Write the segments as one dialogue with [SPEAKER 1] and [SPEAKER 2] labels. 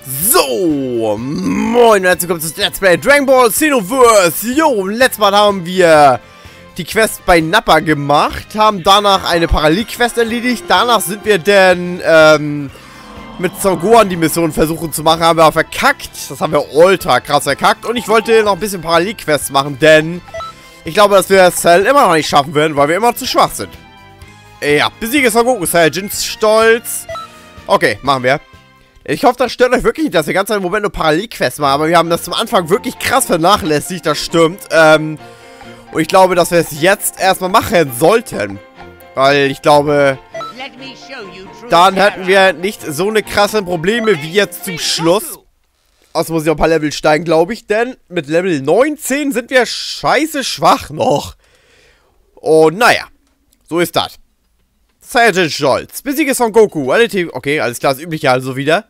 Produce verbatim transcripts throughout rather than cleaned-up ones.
[SPEAKER 1] So, moin und herzlich willkommen zu Let's Play Dragon Ball Xenoverse. Jo, letztes Mal haben wir die Quest bei Nappa gemacht, haben danach eine Parallelquest erledigt. Danach sind wir dann ähm, mit Son Gohan die Mission versuchen zu machen, haben wir auch verkackt. Das haben wir ultra krass verkackt. Und ich wollte noch ein bisschen Parallelquests machen, denn ich glaube, dass wir Cell immer noch nicht schaffen werden, weil wir immer zu schwach sind. Ja, besiege Son Goku, Saiyajins Stolz. Okay, machen wir. Ich hoffe, das stört euch wirklich nicht, dass wir ganz im Moment nur Parallelquests machen, aber wir haben das zum Anfang wirklich krass vernachlässigt, das stimmt. Ähm, und ich glaube, dass wir es jetzt erstmal machen sollten. Weil ich glaube, dann hätten wir nicht so eine krasse Probleme wie jetzt zum Schluss. Außerdem muss ich noch ein paar Level steigen, glaube ich, denn mit Level neunzehn sind wir scheiße schwach noch. Und naja, so ist das. Saiyajin Stolz. Besiege Son Goku. Okay, alles klar, das übliche also wieder.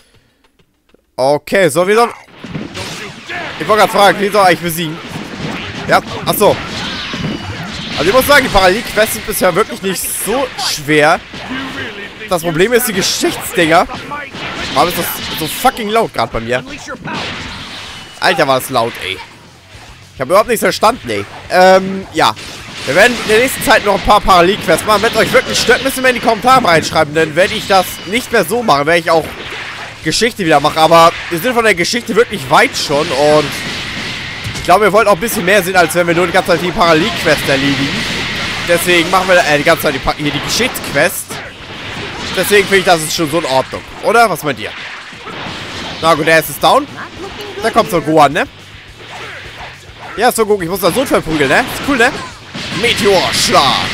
[SPEAKER 1] Okay, so, wie soll... Ich wollte gerade fragen, wie soll ich eigentlich besiegen? Ja, achso. Also ich muss sagen, die Parallelquests sind bisher wirklich nicht so schwer. Das Problem ist die Geschichtsdinger. Aber ist das so fucking laut gerade bei mir. Alter, war das laut, ey. Ich habe überhaupt nichts verstanden, ey. Ähm, ja. Wir werden in der nächsten Zeit noch ein paar Parallelquests machen. Wenn es euch wirklich stört, müssen wir in die Kommentare reinschreiben. Dann werde ich das nicht mehr so machen. Werde ich auch Geschichte wieder machen. Aber wir sind von der Geschichte wirklich weit schon. Und ich glaube, wir wollten auch ein bisschen mehr sehen, als wenn wir nur die ganze Zeit die Parallelquests erledigen. Deswegen machen wir äh, die ganze Zeit die, hier die Geschichtsquest. Deswegen finde ich, das ist schon so in Ordnung. Oder? Was meint ihr? Na gut, der ist jetzt down. Da kommt so Gohan, ne? Ja, so guck, ich muss da so verprügeln, ne? Ist cool, ne? Meteorschlag.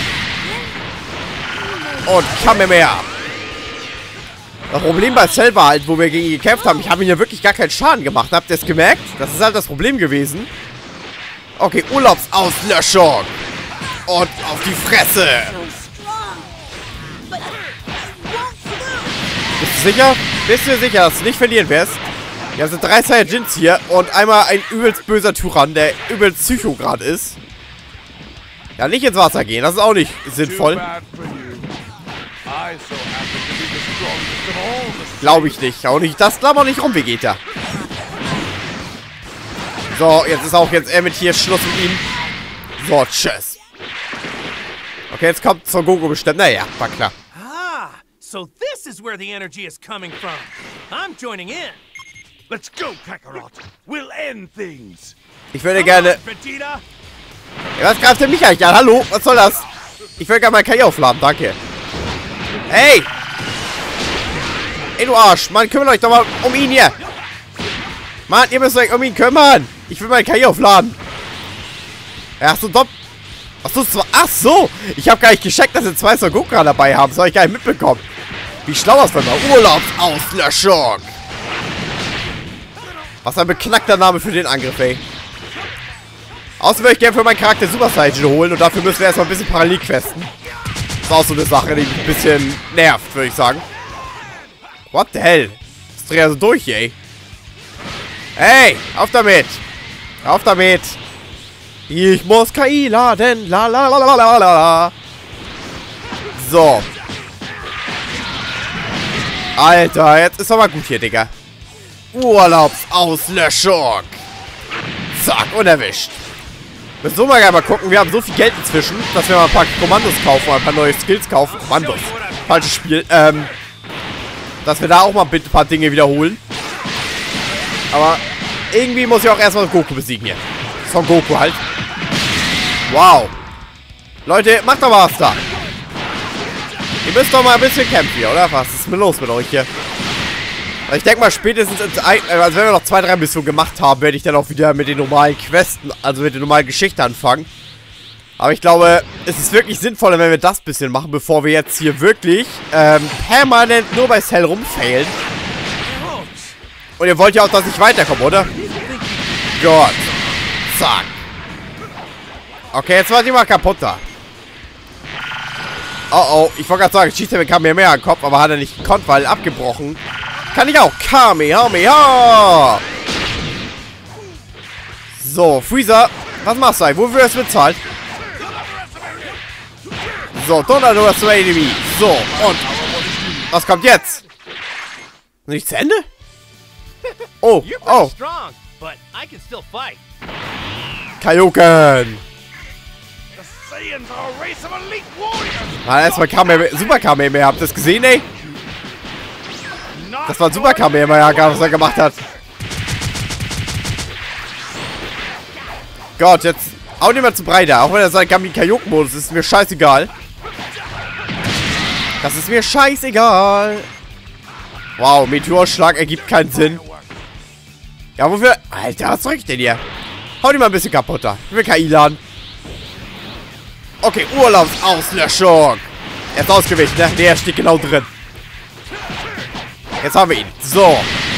[SPEAKER 1] Und Kamehameha. Das Problem bei Cell war halt, wo wir gegen ihn gekämpft haben, ich habe ihm ja wirklich gar keinen Schaden gemacht. Habt ihr es gemerkt? Das ist halt das Problem gewesen. Okay, Urlaubsauslöschung. Und auf die Fresse. Bist du sicher? Bist du sicher, dass du nicht verlieren wirst? Ja, sind drei Saiyajins hier und einmal ein übelst böser Tyrann, der übelst Psycho gerade ist. Ja, nicht ins Wasser gehen, das ist auch nicht sinnvoll. Glaube ich nicht. Auch nicht. Das glaube ich nicht rum, Vegeta. So, jetzt ist auch jetzt er mit hier Schluss mit ihm. So, tschüss. Okay, jetzt kommt Son Goku bestimmt. Naja, war klar.
[SPEAKER 2] Ah, so this is where the energy is coming from. I'm joining in. Let's go, Kakarot. We'll end things.
[SPEAKER 1] Ich würde gerne... Ja, was greift der mich eigentlich an? Hallo? Was soll das? Ich will gerne mein K I aufladen, danke. Hey! Ey, du Arsch! Mann, kümmert euch doch mal um ihn hier! Mann, ihr müsst euch um ihn kümmern! Ich will mein K I aufladen! Ja, so dopp... Achso, ach so! Ich habe gar nicht gecheckt, dass wir zwei Son Goku dabei haben. Das habe ich gar nicht mitbekommen. Wie schlau das war. Urlaubsauslöschung! Was ein beknackter Name für den Angriff, ey. Außerdem würde ich gerne für meinen Charakter Super Saiyajin holen und dafür müssen wir erstmal ein bisschen Parallelquesten. Das ist auch so eine Sache, die mich ein bisschen nervt, würde ich sagen. What the hell? Das dreht also durch, ey. Hey, auf damit. Auf damit. Ich muss K I laden. La la la la la la. So. Alter, jetzt ist doch mal gut hier, Digga. Urlaubsauslöschung. Zack, unerwischt. Müssen wir mal gerne mal gucken. Wir haben so viel Geld inzwischen, dass wir mal ein paar Kommandos kaufen, ein paar neue Skills kaufen. Kommandos. Falsches Spiel. Ähm, dass wir da auch mal ein paar Dinge wiederholen. Aber irgendwie muss ich auch erstmal Goku besiegen hier. Son Goku halt. Wow. Leute, macht doch mal was da. Ihr müsst doch mal ein bisschen kämpfen hier, oder? Was ist denn los mit euch hier? Ich denke mal, spätestens, also wenn wir noch zwei, drei Missionen gemacht haben, werde ich dann auch wieder mit den normalen Questen, also mit der normalen Geschichte anfangen. Aber ich glaube, es ist wirklich sinnvoller, wenn wir das bisschen machen, bevor wir jetzt hier wirklich ähm, permanent nur bei Cell rumfailen. Und ihr wollt ja auch, dass ich weiterkomme, oder? Gott. Zack. Okay, jetzt war die mal kaputt da. Oh oh, ich wollte gerade sagen, schießt er mit Kamehameha an den Kopf, aber hat er nicht gekonnt, weil abgebrochen. Kann ich auch. Kamehameha. So, Freezer. Was machst du eigentlich? Wofür wirst du bezahlt? So, Tornado das Enemy. So, und was kommt jetzt? Nicht zu Ende? Oh,
[SPEAKER 2] You're pretty
[SPEAKER 1] oh.
[SPEAKER 2] strong, but I can still fight.
[SPEAKER 1] Kaioken.
[SPEAKER 2] The Saiyans are a race of elite warriors.
[SPEAKER 1] Ah, erstmal Kamehameha, Super Kamehameha. Habt ihr das gesehen, ey? Das war ein Super Kamehameha, was er gemacht hat. Gott, jetzt auch nicht mehr zu breiter. Auch wenn er sagt, Kaioken-Modus ist mir scheißegal. Das ist mir scheißegal. Wow, Meteorschlag ergibt keinen Sinn. Ja, wofür? Alter, was soll ich denn hier? Hau die mal ein bisschen kaputt da. Ich will K I laden. Okay, Urlaubsauslöschung. Er ist ausgewichen, ne? Der steht genau drin. Jetzt haben wir ihn. So.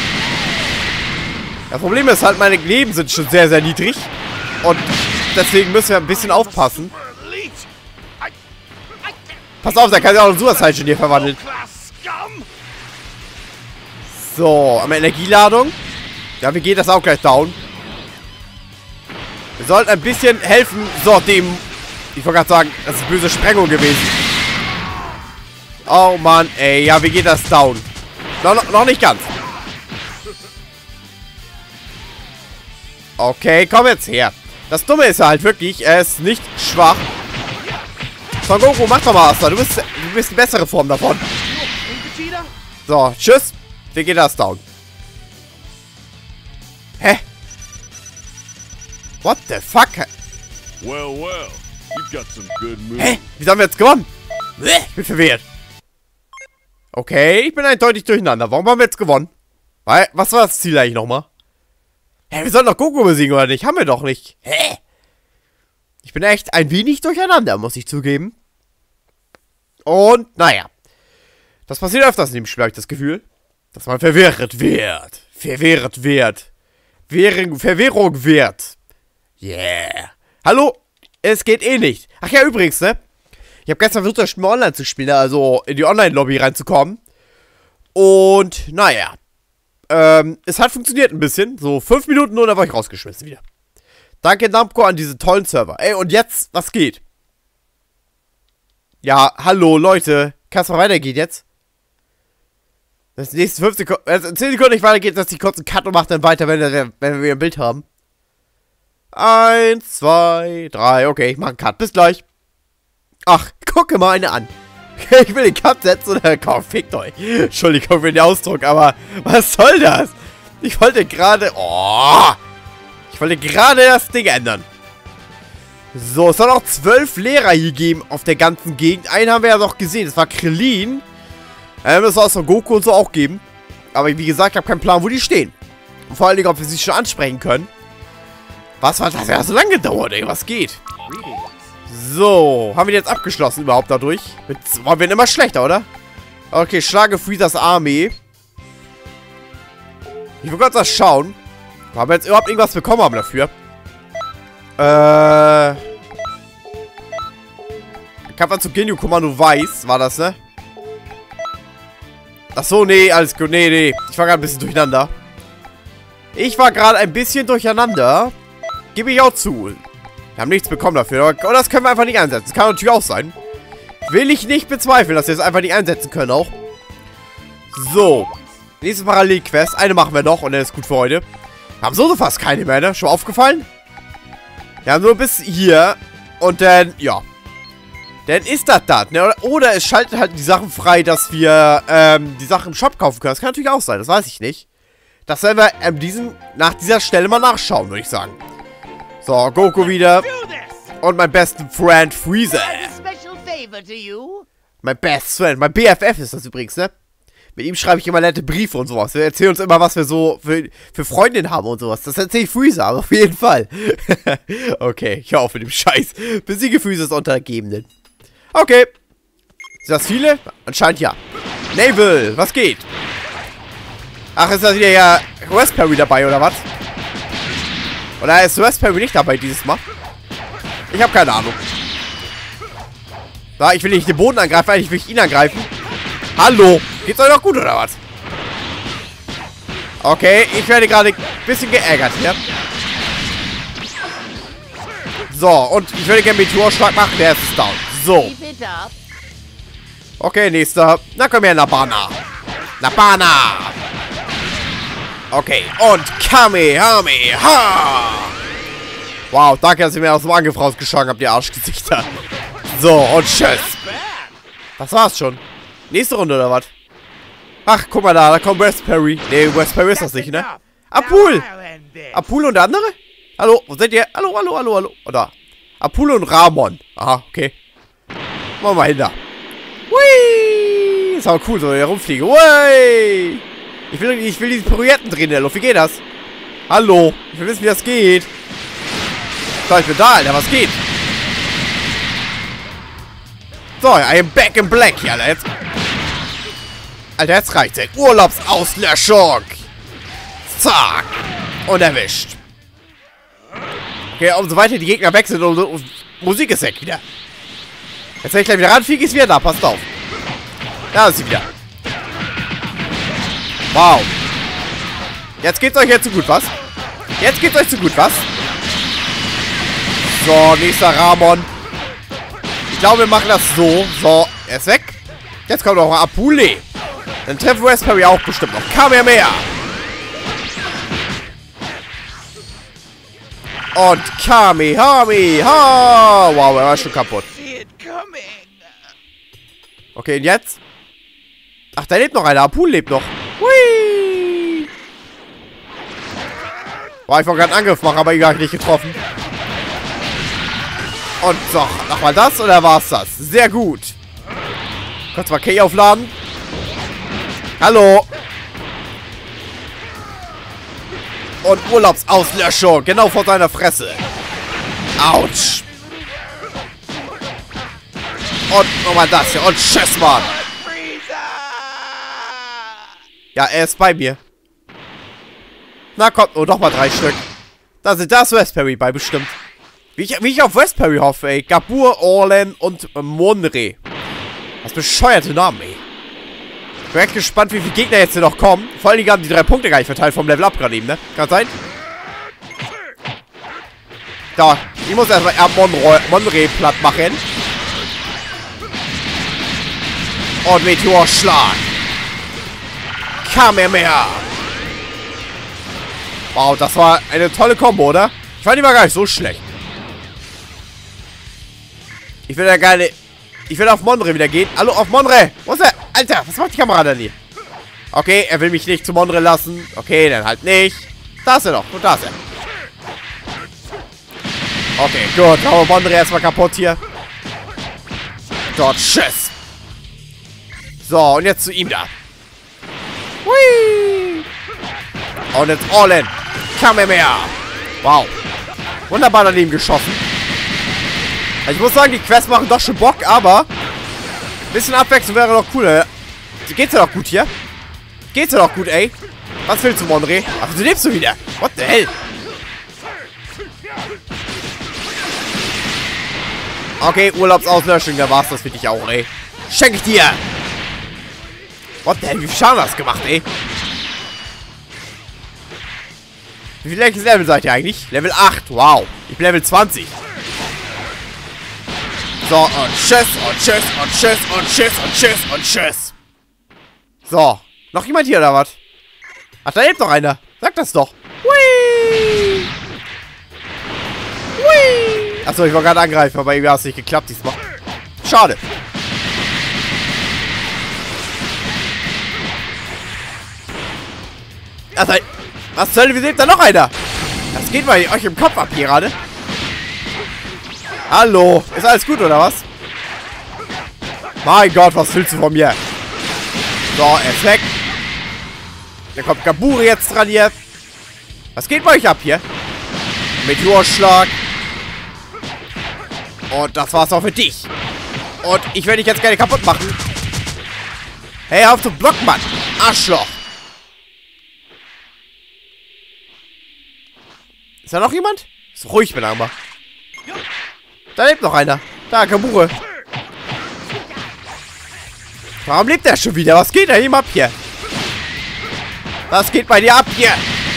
[SPEAKER 1] Das Problem ist halt, meine Leben sind schon sehr, sehr niedrig. Und deswegen müssen wir ein bisschen aufpassen. Pass auf, da kann sich auch ein Super Saiyan hier verwandeln. So, am Energieladung. Ja, wie geht das auch gleich down? Wir sollten ein bisschen helfen. So, dem... Ich wollte gerade sagen, das ist eine böse Sprengung gewesen. Oh, Mann, ey. Ja, wie geht das down? No, no, noch nicht ganz. Okay, komm jetzt her. Das Dumme ist halt wirklich, er ist nicht schwach. Son Goku, mach doch mal was da. Du bist, du bist die bessere Form davon. So, tschüss. Wie geht das down? Hä? What the fuck?
[SPEAKER 3] Well, well. You've got some good moves.
[SPEAKER 1] Hä? Wie haben wir jetzt gewonnen? Ich bin verwirrt. Okay, ich bin eindeutig durcheinander. Warum haben wir jetzt gewonnen? Weil, was war das Ziel eigentlich nochmal? Hä, wir sollen doch Goku besiegen, oder nicht? Haben wir doch nicht. Hä? Ich bin echt ein wenig durcheinander, muss ich zugeben. Und, naja. Das passiert öfters in dem Spiel, habe ich das Gefühl. Dass man verwirrt wird. Verwirrt wird. Verwirrung, Verwirrung wird. Yeah. Hallo? Es geht eh nicht. Ach ja, übrigens, ne? Ich habe gestern versucht, das Spiel mal online zu spielen, also in die Online-Lobby reinzukommen. Und, naja. Ähm, es hat funktioniert ein bisschen. So fünf Minuten nur, da war ich rausgeschmissen wieder. Danke, Namco, an diese tollen Server. Ey, und jetzt, was geht? Ja, hallo, Leute. Kann es mal weitergehen jetzt? Das nächste fünf Sekunden, also in zehn Sekunden nicht weitergeht, dass ich kurz einen Cut und mache dann weiter, wenn, wenn, wenn wir ein Bild haben. Eins, zwei, drei. Okay, ich mache einen Cut. Bis gleich. Ach, gucke mal eine an. Ich will den Cut setzen oder komm, fickt euch. Entschuldigung für den Ausdruck, aber was soll das? Ich wollte gerade... Oh! Ich wollte gerade das Ding ändern. So, es soll noch zwölf Lehrer hier geben auf der ganzen Gegend. Einen haben wir ja noch gesehen. Das war Krillin. Ähm, das soll es von Goku und so auch geben. Aber wie gesagt, ich habe keinen Plan, wo die stehen. Und vor allen Dingen, ob wir sie schon ansprechen können. Was war das? Ja, so lange gedauert, ey. Was geht? So, haben wir jetzt abgeschlossen überhaupt dadurch? Jetzt waren wir immer schlechter, oder? Okay, schlage Freezers Armee. Ich will kurz das schauen. Haben wir jetzt überhaupt irgendwas bekommen haben dafür? Äh... Kampf zu Ginyu Kommando Weiß, war das, ne? Achso, nee, alles gut. Nee, nee. Ich war gerade ein bisschen durcheinander. Ich war gerade ein bisschen durcheinander. Gebe ich auch zu. Wir haben nichts bekommen dafür. Aber das können wir einfach nicht einsetzen. Das kann natürlich auch sein. Will ich nicht bezweifeln, dass wir es einfach nicht einsetzen können auch. So. Nächste Parallelquest. Eine machen wir noch und dann ist gut für heute. Wir haben so, so fast keine mehr, ne? Schon mal aufgefallen? Wir haben nur bis hier. Und dann, ja. Dann ist das das, ne? Oder, oder es schaltet halt die Sachen frei, dass wir ähm, die Sachen im Shop kaufen können. Das kann natürlich auch sein. Das weiß ich nicht. Das werden wir ähm, diesen, nach dieser Stelle mal nachschauen, würde ich sagen. So, Goku wieder. Und mein besten Freund Freezer. Mein best friend. Mein B F F ist das übrigens, ne? Mit ihm schreibe ich immer nette Briefe und sowas. Wir erzählen uns immer, was wir so für, für Freundinnen haben und sowas. Das erzähle ich Freezer, aber auf jeden Fall. Okay, ich höre auf mit dem Scheiß. Besiege Freezers Untergebenen. Okay. Sind das viele? Anscheinend ja. Navel, was geht? Ach, ist da wieder ja Westperry dabei, oder was? Oder ist Westperry nicht dabei dieses Mal? Ich habe keine Ahnung. So, ich will nicht den Boden angreifen, eigentlich will ich ihn angreifen. Hallo. Geht's euch noch gut, oder was? Okay, ich werde gerade ein bisschen geärgert hier. So, und ich würde gerne Meteorschlag machen, der ist down. So. Okay, nächster. Na komm her, Nabana. Nabana. Okay, und Kamehameha! Wow, danke, dass ihr mir aus dem Angriff rausgeschlagen habt, ihr Arschgesichter. So, und tschüss. Das war's schon. Nächste Runde, oder was? Ach, guck mal da, da kommt Raspberry. Nee, Raspberry ist das nicht, ne? Apul! Apul und der andere? Hallo, wo seid ihr? Hallo, hallo, hallo, hallo. Oh, da. Apul und Ramon. Aha, okay. Machen wir mal hin da. Hui! Ist aber cool, so hier rumfliegen. Hui! Ich will, ich will diese Pirouetten drehen in der Luft. Wie geht das? Hallo. Ich will wissen, wie das geht. So, ich bin da, Alter. Was geht? So, I am back in black hier, Alter. Jetzt. Alter, jetzt reicht's. Ey. Urlaubsauslöschung. Zack. Und erwischt. Okay, umso weiter die Gegner weg sind, umso Musik ist weg wieder. Jetzt, wenn ich gleich wieder ranfliege, ist wieder da. Passt auf. Da ist sie wieder. Wow. Jetzt geht's euch jetzt zu gut, was? Jetzt geht's euch zu gut, was? So, nächster Ramon. Ich glaube, wir machen das so. So, er ist weg. Jetzt kommt noch mal Apule. Dann treffen wir Raspberry auch bestimmt noch. Kamehameha. Und Kamehameha. Wow, er war schon kaputt. Okay, und jetzt? Ach, da lebt noch einer. Apul lebt noch. Hui. Boah, ich wollte gerade einen Angriff machen, aber ihn habe ich nicht getroffen. Und so, nochmal das oder war's das? Sehr gut. Kurz mal K aufladen. Hallo. Und Urlaubsauslöschung. Genau vor seiner Fresse. Autsch. Und nochmal das hier. Und tschüss, Mann. Ja, er ist bei mir. Na, kommt nur noch mal drei Stück. Da sind das Raspberry bei, bestimmt. Wie ich, wie ich auf Raspberry hoffe, ey. Gabur, Orlan und Monre. Was bescheuerte Namen, ey. Ich bin echt gespannt, wie viele Gegner jetzt hier noch kommen. Vor allem haben die drei Punkte gar nicht verteilt vom Level Up gerade eben, ne? Kann sein? Da. Ich muss erstmal Monre, Monre platt machen. Und Meteorschlag. Kamehameha. Wow, das war eine tolle Kombo, oder? Ich fand die war gar nicht so schlecht. Ich will ja gerne... Ich will auf Monre wieder gehen. Hallo, auf Monre. Wo ist er? Alter, was macht die Kamera denn hier? Okay, er will mich nicht zu Monre lassen. Okay, dann halt nicht. Da ist er doch. Und da ist er. Okay, gut. Hauen wir Monre erstmal kaputt hier. Dort, tschüss. So, und jetzt zu ihm da. Hui. Und jetzt Orlan. Kamehameha. Wow. Wunderbar daneben geschossen. Also ich muss sagen, die Quests machen doch schon Bock, aber ein bisschen Abwechslung wäre doch cool. Geht's ja doch gut hier? Geht's ja doch gut, ey? Was willst du, Monre? Ach, du lebst du wieder. What the hell? Okay, Urlaubsauslöschung, da war's das für dich auch, ey. Schenk ich dir. What the hell, wie viel Schaden hast du gemacht, ey? Wie viel welches Level seid ihr eigentlich? Level acht, wow. Ich bin Level zwanzig. So, und tschüss, und tschüss, und tschüss, und tschüss, und tschüss, und tschüss. So, noch jemand hier, oder was? Ach, da lebt noch einer. Sag das doch. Hui! Hui! Achso, ich war gerade angreifen, aber irgendwie hat es nicht geklappt diesmal. Schade. Also, was zur Hölle, wie lebt da noch einer? Das geht mal euch im Kopf ab hier gerade. Hallo, ist alles gut, oder was? Mein Gott, was willst du von mir? So, er ist weg. Da kommt Gaburi jetzt dran hier. Was geht bei euch ab hier? Meteorschlag. Und das war's auch für dich. Und ich werde dich jetzt gerne kaputt machen. Hey, auf zu blocken, Mann. Arschloch. Ist da noch jemand? Ist ruhig, bin aber. Da lebt noch einer. Da, Gabure. Warum lebt der schon wieder? Was geht da ihm ab hier? Was geht bei dir ab hier?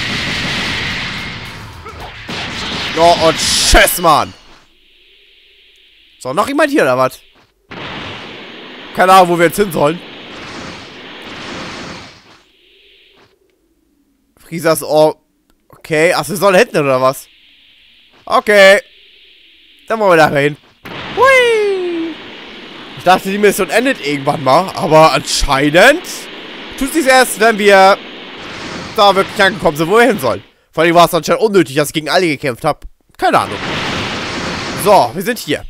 [SPEAKER 1] Oh, und tschüss, Mann. So, noch jemand hier, oder was? Keine Ahnung, wo wir jetzt hin sollen. Frisas Ohr. Okay, ach, wir sollen hinten oder was? Okay. Dann wollen wir da hin. Hui! Ich dachte, die Mission endet irgendwann mal, aber anscheinend tut sich erst, wenn wir da wirklich angekommen sind, wo wir hin sollen. Vor allem war es anscheinend unnötig, dass ich gegen alle gekämpft habe. Keine Ahnung. So, wir sind hier.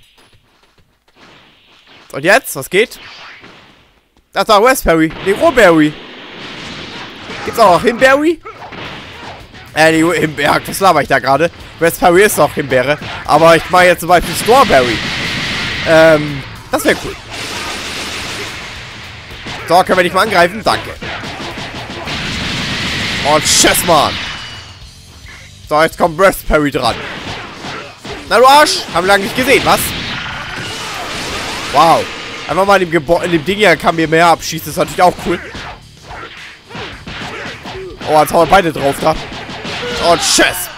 [SPEAKER 1] Und jetzt? Was geht? Das war Raspberry. Nee, Roberry. Gibt's auch noch Himbeerry? Äh, die Himbeere. Was laber ich da gerade? Raspberry ist auch Himbeere. Aber ich mache jetzt zum Beispiel Strawberry. Ähm, das wäre cool. So, können wir dich mal angreifen? Danke. Und tschüss, Mann. So, jetzt kommt Raspberry dran. Na, du Arsch. Haben wir lange nicht gesehen, was? Wow. Einfach mal in dem, Gebor in dem Ding hier kann mir mehr abschießen. Das ist natürlich auch cool. Oh, jetzt haben wir beide drauf da. Und tschüss.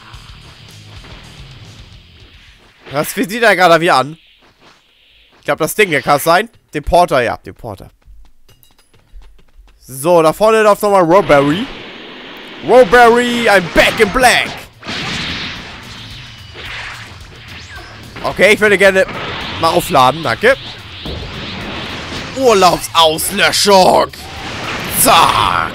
[SPEAKER 1] Was sieht er gerade wieder an? Ich glaube, das Ding hier kann es sein. Den Porter, ja, den Porter. So, da vorne läuft nochmal Roberry. Roberry, I'm back in black. Okay, ich würde gerne mal aufladen, danke. Urlaubsauslöschung. Zack.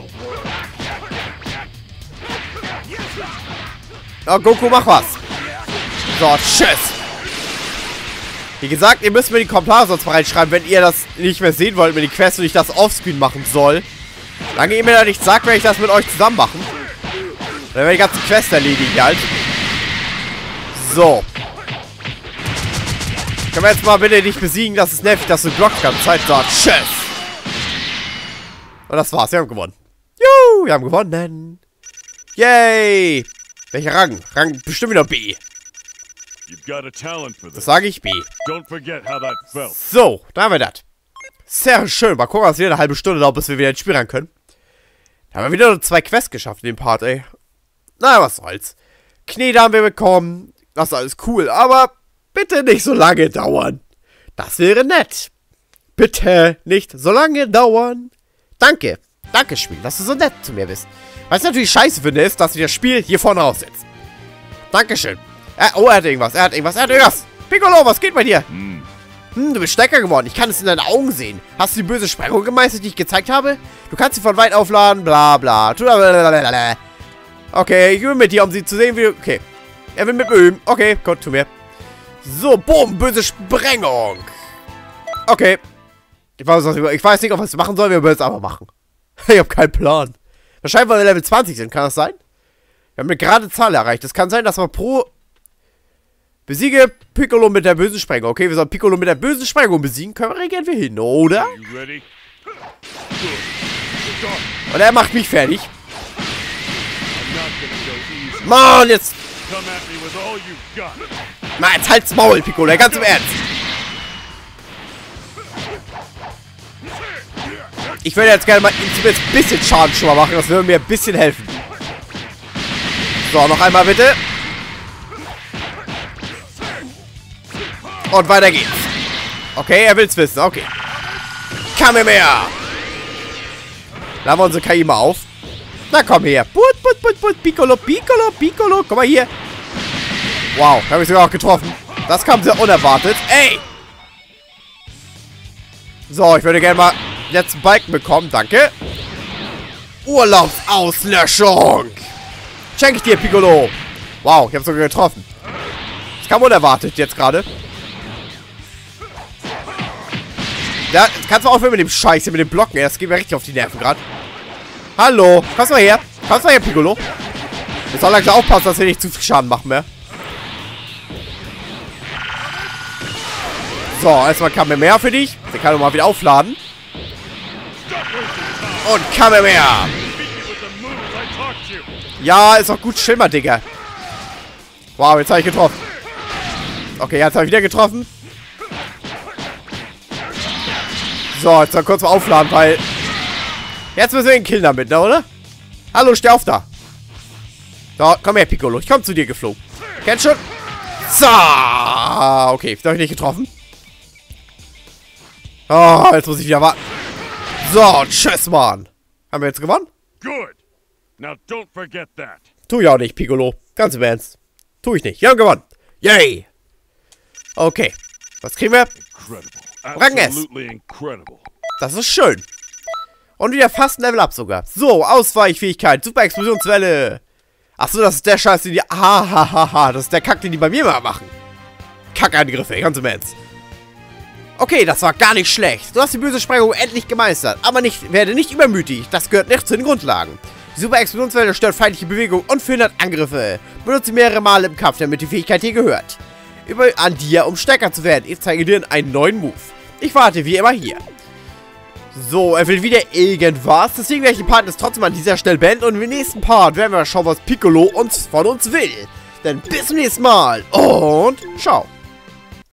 [SPEAKER 1] Oh, Goku, mach was. So, tschüss. Wie gesagt, ihr müsst mir die Kommentare sonst mal reinschreiben, wenn ihr das nicht mehr sehen wollt mit den Quests und ich das offscreen machen soll. Solange ihr mir da nichts sagt, werde ich das mit euch zusammen machen. Dann werde ich die ganzen Quests erledigen halt. So. Können wir jetzt mal bitte nicht besiegen, das ist nervig, dass du blockst die ganze Zeit. So, tschüss. Und das war's, wir haben gewonnen. Juhu, wir haben gewonnen. Yay. Welcher Rang? Rang bestimmt wieder B. Das sage ich B. So, da haben wir das. Sehr schön. Mal gucken, was wieder eine halbe Stunde dauert, bis wir wieder ins Spiel rein können. Da haben wir wieder nur zwei Quests geschafft in dem Part, ey. Na, was soll's. Knete haben wir bekommen. Das ist alles cool, aber bitte nicht so lange dauern. Das wäre nett. Bitte nicht so lange dauern. Danke. Danke, Spiel, dass du so nett zu mir bist. Was ich natürlich scheiße finde, ist, dass wir das Spiel hier vorne raussetzen. Dankeschön. Äh, oh, er hat irgendwas. Er hat irgendwas. Er hat irgendwas. Piccolo, was geht bei dir? Hm. Hm, du bist stärker geworden. Ich kann es in deinen Augen sehen. Hast du die böse Sprengung gemeistert, die ich gezeigt habe? Du kannst sie von weit aufladen. Bla, bla. Okay, ich will mit dir, um sie zu sehen, wie du... Okay. Er will mit mir üben. Okay, Gott, tu mir. So, boom, böse Sprengung. Okay. Ich weiß, was ich, ich weiß nicht, ob wir es machen sollen. Wir wollen es aber machen. Ich habe keinen Plan. Wahrscheinlich, weil wir Level zwanzig sind. Kann das sein? Wir haben eine gerade Zahl erreicht. Es kann sein, dass wir pro... Besiege Piccolo mit der bösen Sprengung. Okay, wir sollen Piccolo mit der bösen Sprengung besiegen. Können wir, gehen wir hin, oder? Und er macht mich fertig. Mann, jetzt... Na, jetzt halt's Maul, Piccolo. Ganz im Ernst. Ich würde jetzt gerne mal zumindest ein bisschen Schaden schon mal machen. Das würde mir ein bisschen helfen. So, noch einmal bitte. Und weiter geht's. Okay, er will's wissen. Okay. Kamehameha. Laden wir unsere K I mal auf. Na komm her. Put, put, put, put. Piccolo, Piccolo, Piccolo. Komm mal hier. Wow, habe ich sogar auch getroffen. Das kam sehr unerwartet. Ey. So, ich würde gerne mal jetzt einen Balken bekommen. Danke. Urlaubsauslöschung. Schenke ich dir, Piccolo. Wow, ich habe sogar getroffen. Das kam unerwartet jetzt gerade. Ja, jetzt kannst du aufhören mit dem Scheiß hier, mit dem Blocken. Das geht mir richtig auf die Nerven gerade. Hallo. Kommst mal her. Kommst mal her, Piccolo. Jetzt soll langsam aufpassen, dass wir nicht zu viel Schaden machen mehr. So, erstmal Kamehameha für dich. Den kann ich mal wieder aufladen. Und Kamehameha. Ja, ist auch gut. Schimmer, Digga. Wow, jetzt habe ich getroffen. Okay, jetzt habe ich wieder getroffen. So, jetzt mal kurz mal aufladen, weil... Jetzt müssen wir den killen damit, ne, oder? Hallo, steh auf da. So, komm her, Piccolo. Ich komm zu dir geflogen. Kennst schon? So. Okay, ich habe ich nicht getroffen. Oh, jetzt muss ich wieder warten. So, tschüss, Mann. Haben wir jetzt gewonnen?
[SPEAKER 3] Good. Now don't forget that.
[SPEAKER 1] Tu ich auch nicht, Piccolo. Ganz im Ernst. Tu ich nicht. Wir haben gewonnen. Yay. Okay. Was kriegen wir?
[SPEAKER 3] Incredible.
[SPEAKER 1] Rang S.
[SPEAKER 3] Absolutely incredible.
[SPEAKER 1] Das ist schön. Und wieder fast ein Level up sogar. So, Ausweichfähigkeit. Super Explosionswelle. Achso, das ist der Scheiß, den die... Ha, ha, ha, ha. Das ist der Kack, den die bei mir mal machen. Kackangriffe, ganz im Ernst. Okay, das war gar nicht schlecht. Du hast die böse Sprengung endlich gemeistert. Aber nicht, werde nicht übermütig. Das gehört nicht zu den Grundlagen. Die Super Explosionswelle stört feindliche Bewegung und verhindert Angriffe. Benutze mehrere Male im Kampf, damit die Fähigkeit dir gehört. Über an dir, um stärker zu werden. Ich zeige dir einen neuen Move. Ich warte wie immer hier. So, er will wieder irgendwas. Deswegen werde ich den Part jetzt trotzdem an dieser Stelle beenden. Und im nächsten Part werden wir schauen, was Piccolo uns von uns will. Denn bis zum nächsten Mal und ciao.